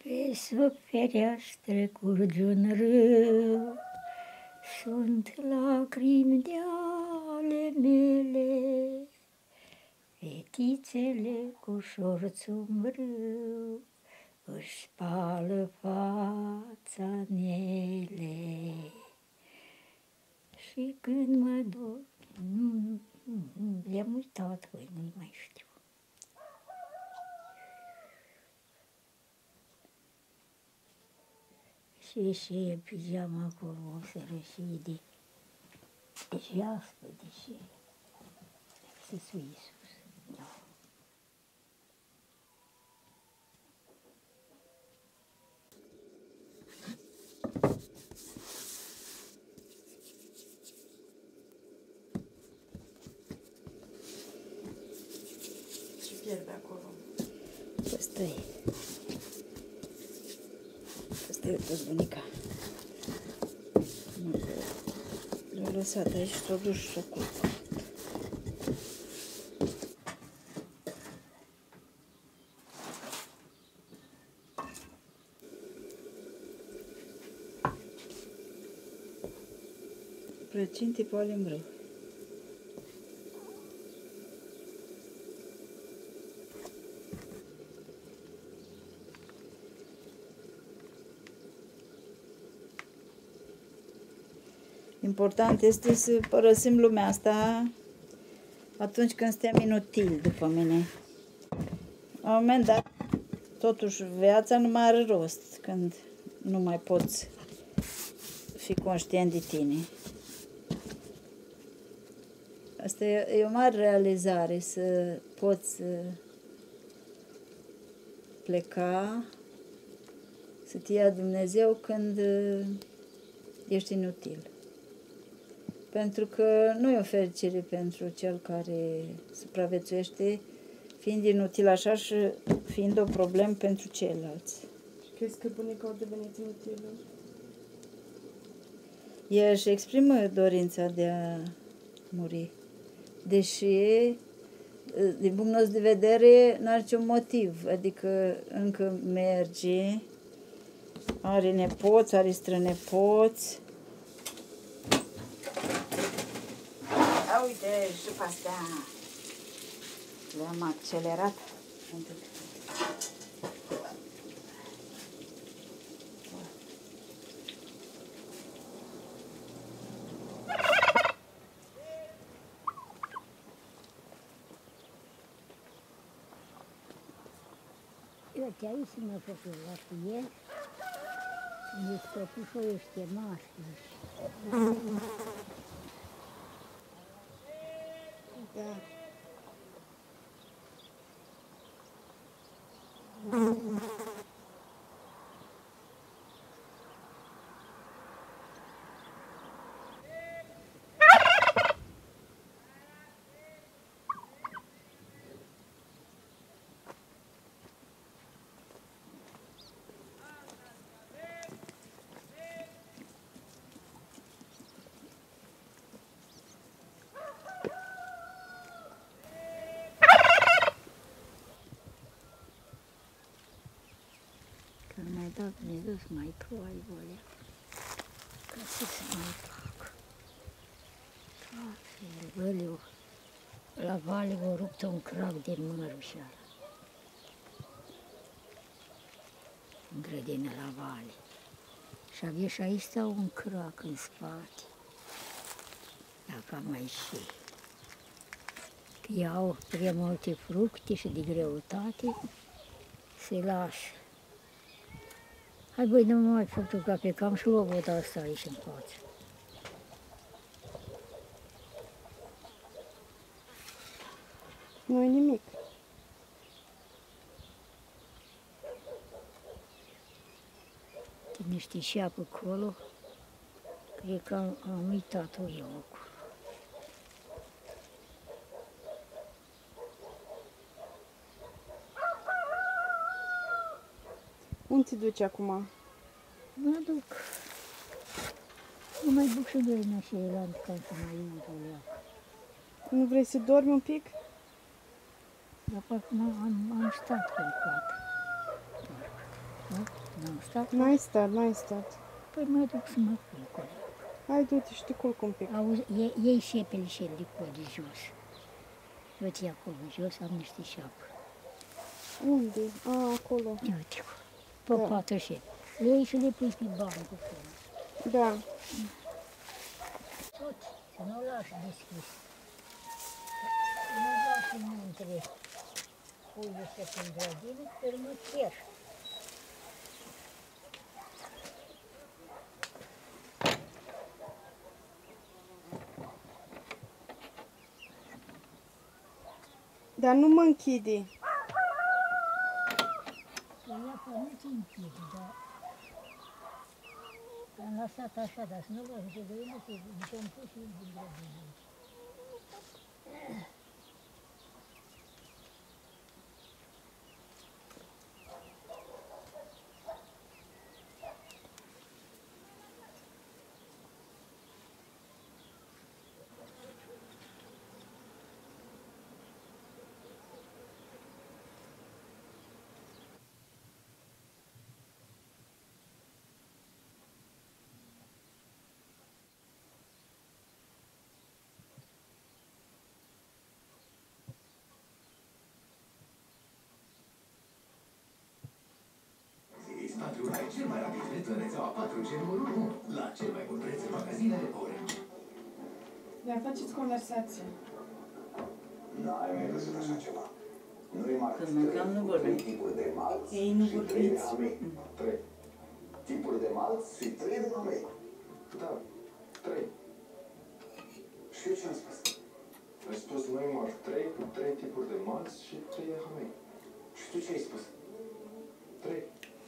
Pe sub fereastră curge un râu, sunt lacrimi de ale mele, fetițele cu șorț umbrâu își spală fața nele. Și când mă duc, le-am uitat, nu mai știu. Și e pijama acolo, o să rășide, de jaspe, de ce? Să-ți Iisus, da. Ce fierbe acolo? Ăsta e. Ăsta e tot bunica. L-a lăsat aici și s-a dus și s-a culpat. Plăcinte pe alimbrău. Important este să părăsim lumea asta atunci când suntem inutili, după mine. La un moment dat, totuși, viața nu mai are rost când nu mai poți fi conștient de tine. Asta e o mare realizare, să poți pleca, să te ia Dumnezeu când ești inutil. Pentru că nu e o fericire pentru cel care supraviețuiește fiind inutil așa și fiind o problemă pentru ceilalți. Și crezi că bunica a devenit inutilă? Ea își exprimă dorința de a muri. Deși, din punctul nostru de vedere, n-are niciun motiv. Adică încă merge, are nepoți, are strănepoți. Uite, și pe astea le-am accelerat. Uite, aici mă făcut la cu el. Deci păpușul ăștia mari. Da. Că mai dat Dumnezeu să mai ploaie volea, ca să se mai facă. Văliu, la vale v-a rupt un crac din mărușeală. În grădină la vale. Și avea și aici un crac în spate. Dacă am mai și. Că iau prea multe fructe și de greutate, se lași. Hai băi, nu mai făcut ca pe cam și luă voda asta aici în față. Nu e nimic. Niște șeapă acolo, cred că am uitat-o eu acolo. Unde te duci acum? Mă duc. Nu mai duc și găina și elan ca să mai iau. Nu vrei să dormi un pic? Dar parcă am stat cu-n coată. N-am stat. N-ai stat. Păi mă duc să mă culc o leacă. Hai, du-te și te culc un pic. Auzi, iei șepele și de jos. Eu ți acolo jos, am niște șapă. Unde? A, acolo. Uite, pe patru șepe. Le iei și le pui pe bancul acolo. Da. Tot, să nu o lași deschis. Să nu lași între puiul ăsta prin grădină, că mă pierd. Dar nu mă închide. Să ia pe nu ți închide, dar am lăsat așa, dar să nu vă zice de ele, că îmi pus și din grădină. Patru ai cel mai rapid net în rețeaua 4G numărul 1, la cel mai bun preț în magazinele Orange. Dar faceți conversație. N-ai mai văzut așa ceva. Noi Când mâncam, nu vorbim. tipuri de malți Ei nu și 3 de vorbiți. hamei. 3. Tipuri de malți și 3 de hamei. Da, 3. Și eu ce am spus? Ai spus noi mari 3 cu 3 tipuri de malți și 3 de hamei. Și tu ce ai spus? 3.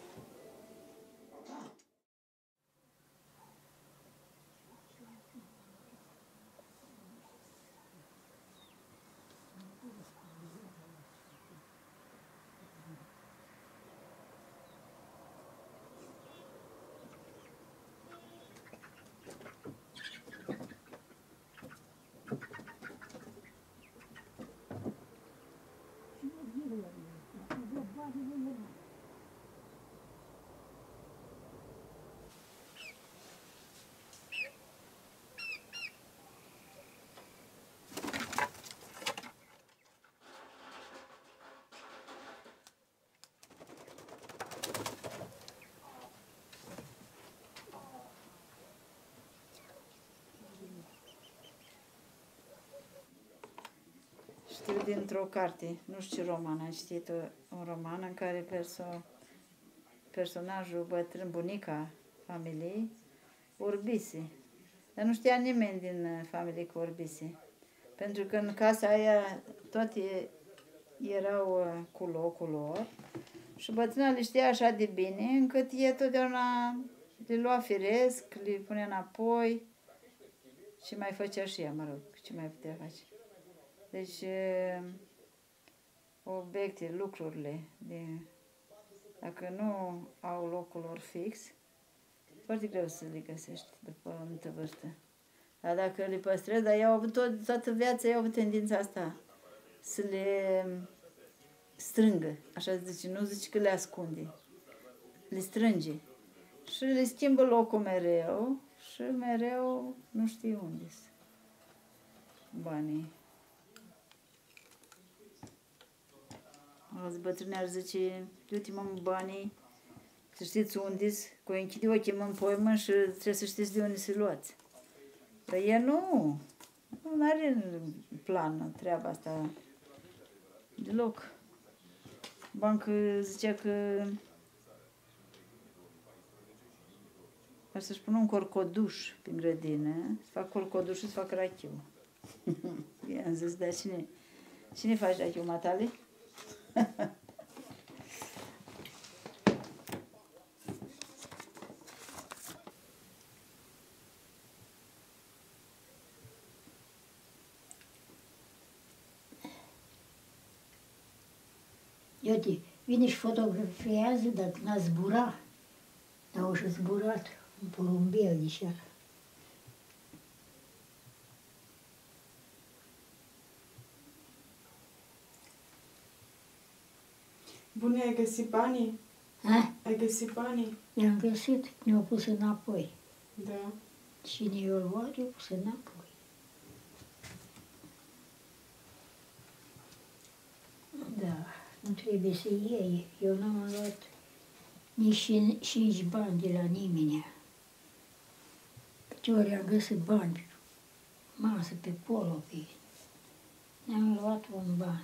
Știu dintr-o carte, nu știu ce roman, am citit un roman în care personajul bătrân, bunica familiei, orbise. Dar nu știa nimeni din familie că orbise. Pentru că în casa aia toate erau cu locul lor și bătrâna le știa așa de bine încât e totdeauna le lua firesc, le punea înapoi și mai făcea și ea, mă rog, ce mai putea face. Deci, obiecte, lucrurile, dacă nu au locul lor fix, foarte greu să le găsești după o anumită vârstă. Dar dacă le păstrezi, dar eu au avut toată viața, eu au avut tendința asta, să le strângă, așa zice, nu zice că le ascunde, le strânge. Și le schimbă locul mereu și mereu nu știu unde sunt banii. Alți bătrâni ar zice, uite mă banii, să știți unde-s, că o închide ochii mă în poimă și trebuie să știți de unde să luați. Dar ea nu are plan treaba asta deloc. Bancă zicea că ar să-și pună un corcoduș prin grădină, să fac corcoduș și să fac rachiu. I-am zis, dar cine faci rachiu, matale? Uite, vine și fotografiază, dar n-a zburat. Dar au și zburat un porumbel de așa. Bune, ai găsit banii? Ha? Ai găsit banii? I-am găsit, ne-au pus înapoi. Da. Cine i-a luat, i-a pus înapoi. Da, nu trebuie să iei. Eu n-am luat nici 5 bani de la nimeni. Câte ori am găsit bani pe masă, pe polo, pe... Ne-am luat un ban.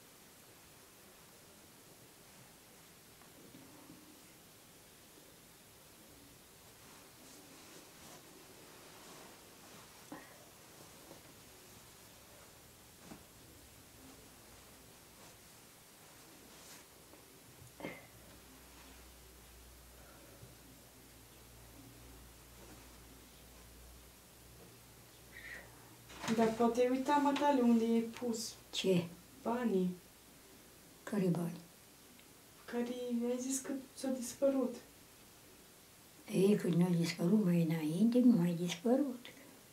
Dar poate uita, matale, unde e pus Ce? banii, Care bani? care ai zis că s-au dispărut. Ei, când nu a dispărut mai înainte, nu mai dispărut.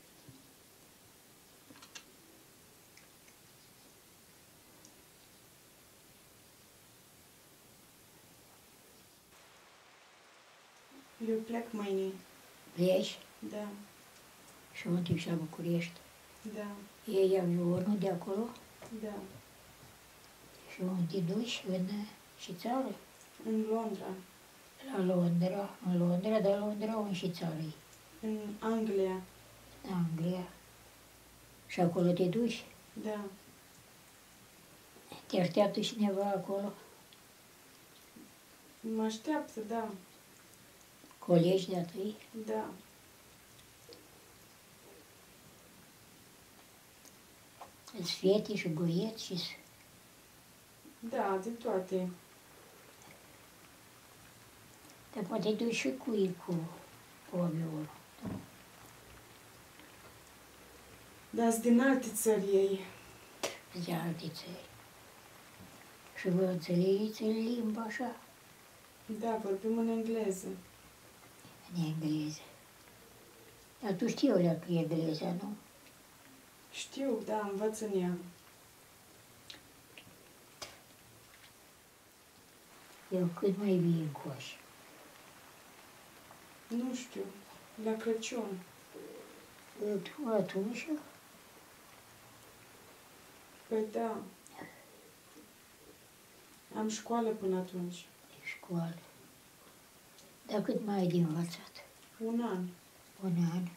Eu plec mâine. Pleci Da, și unde și la București. da, Iei avionul de acolo da. și unde te duci în și țară? În Londra, La Londra, în Londra, dar Londra în și țară în Anglia, Anglia. Și acolo te duci? da. Te așteaptă cineva acolo? Mă așteaptă, da, Colegi de-a tăi? da. Îți fete și băieți și... Da, de toate. Te poate duci și cu avionul. Dar din alte țări ei. De alte țări. Și vă înțelegeți în limba așa, Da, vorbim în engleză. în engleză. Dar tu știi o leacă engleza, nu? Știu, da, învăț în ea. Eu cât mai vii încoace. Nu știu, la Crăciun. Tu atunci, Păi da. Am școală până atunci. de școală. Dar cât mai ai de învățat? Un an. Un an.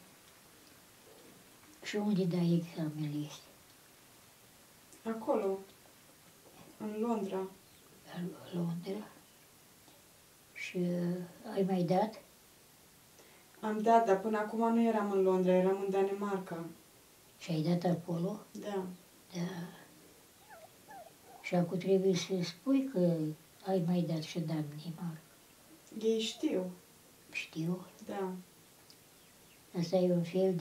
Și unde dai examenele astea? Acolo, în Londra. La Londra? Și ai mai dat? Am dat, dar până acum nu eram în Londra, eram în Danemarca. Și ai dat acolo? Da. Da. Și acum trebuie să spui că ai mai dat și Danemarca. Ei știu. Știu. Da. Asta e un fel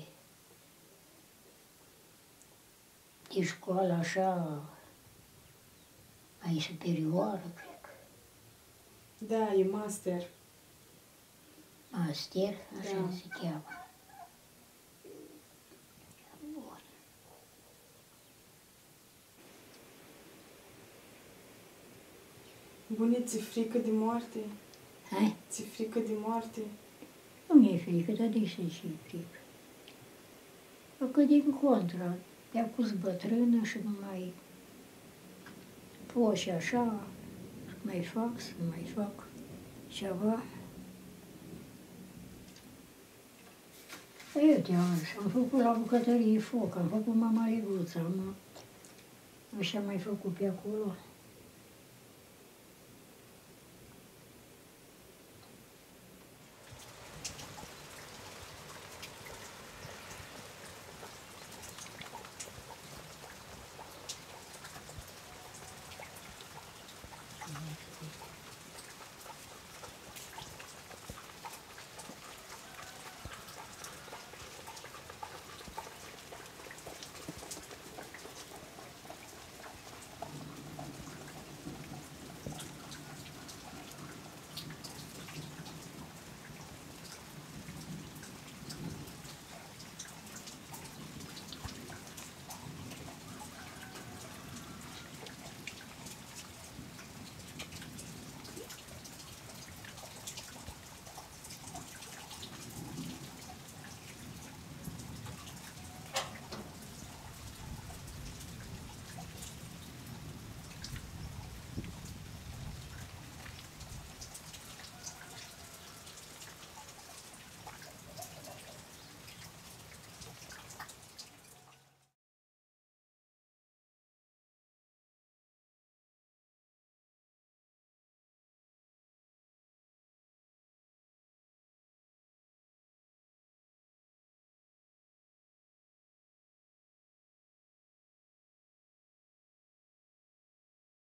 de școală așa mai superioară, cred că. Da, e master. Master, așa Da. se cheamă. Bun. Bune, ți-e frică de moarte? Hai? Ți-e frică de moarte? Nu mi-e frică, dar de ce și frică? Că din contra, te-a pus bătrână și nu mai poți așa, să mai fac ceva. Eu am făcut la bucătărie foc, am făcut mama Liguța, așa am mai făcut pe acolo.